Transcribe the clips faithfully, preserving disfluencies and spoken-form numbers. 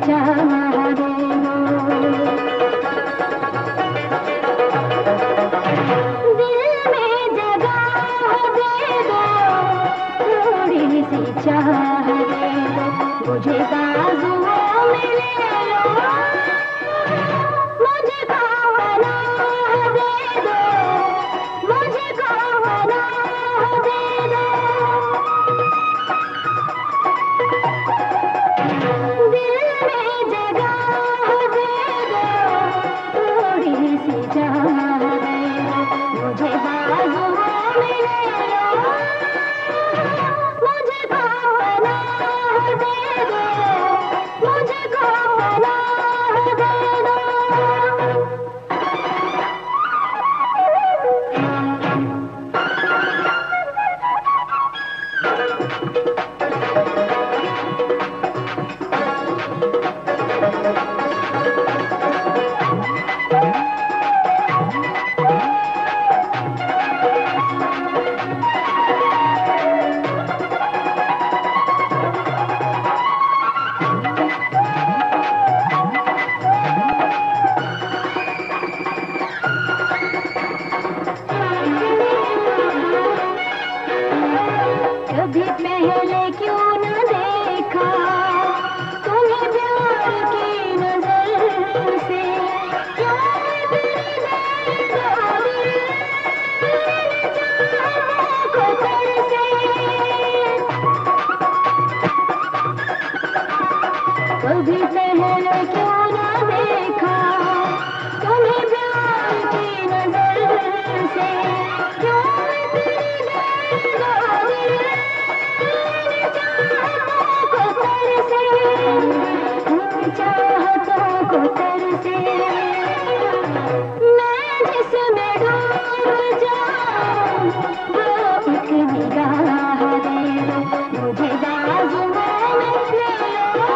चाह दे दो। दिल में जगह दे दो, थोड़ी सी चाह दे दो, मुझे बाजुओं में ले लो, मुझे कहना दे दो, मुझे कहना दे दो। दिल में जगह दे दो, थोड़ी सी चाह दे दो, मुझे बाजुओं में ले लो, मुझे कहना दे दो, मुझे कहना दे दो। कभी पहले क्यों न देखा तुम्हें प्यार की नजर से, क्यों इतनी देर दो दिल मेरे चाहतों को तरसे। कभी पहले क्यों न देखा तुम्हें प्यार की नजर से, क्यों इतनी देर दो दिल चाहतों को तरसे। मैं जिसमें डूब जाऊं वो एक निगाह दे दो, मुझे बाजुओं में ले लो,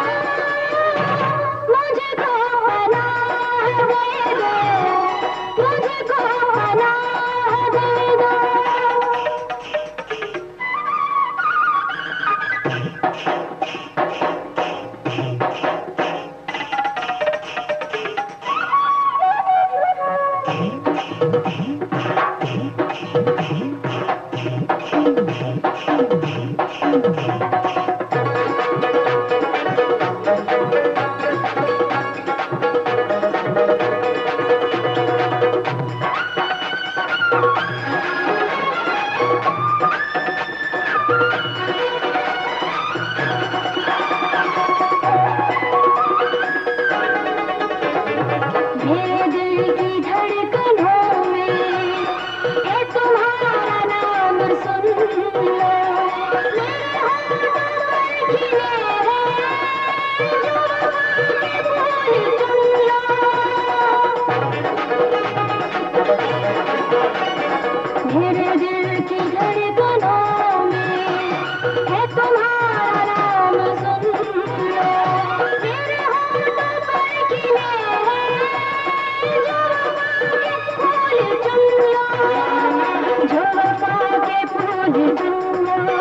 मुझे कहना दे दो, मुझे कहना दे दो। मेरे दिल की धड़कनों में है तुम्हारा नाम सुन लो, मेरे होठों पर खिले हैं जो के फूल चुन लो। मेरे दिल की धड़कनों में है तुम्हारा नाम सुन लो, मेरे होठों पर खिले जो वफा के फूल चुन लो।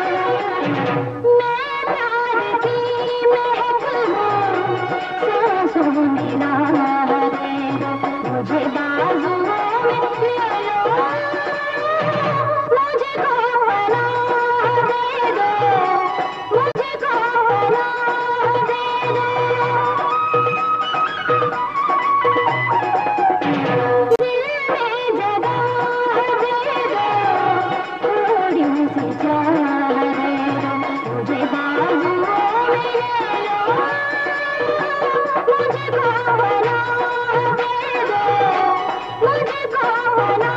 मैं प्यार की महक हूँ सांसों में राह दे दो, मुझे बाजुओं में ले लो, मुझे कहना दे दो, मुझे कहना दे दो। मुझे बाजुओं में ले लो, मुझे कहना दे दो, मुझे कहना